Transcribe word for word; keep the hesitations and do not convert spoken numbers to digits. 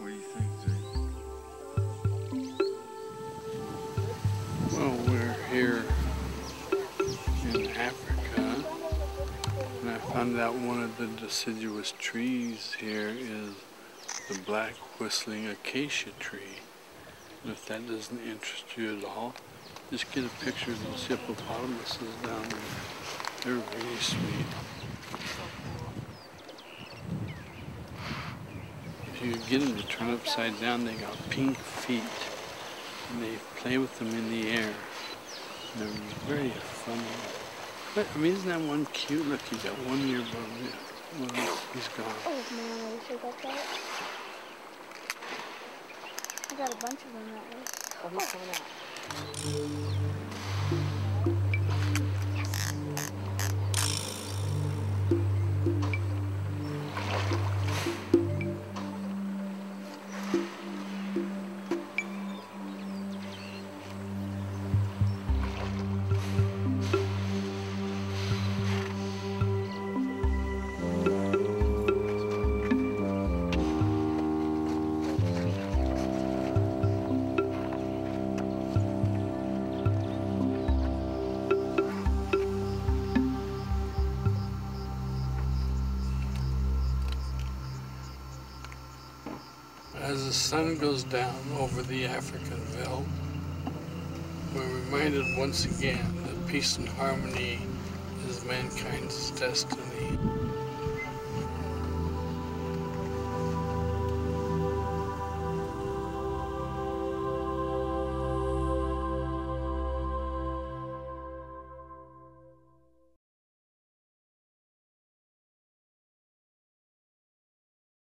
What do you think, Zane? Well, we're here in Africa, and I found out one of the deciduous trees here is the black whistling acacia tree. And if that doesn't interest you at all, just get a picture of those hippopotamuses down there. They're really sweet. If you get them to turn upside down, they got pink feet, and they play with them in the air. And they're very funny. But, I mean, isn't that one cute? Look, he's got one ear above it. Well, he's gone. Oh man, I wish I got that. I got a bunch of them that way. Oh, he's coming out. As the sun goes down over the African veldt, we're reminded once again that peace and harmony is mankind's destiny.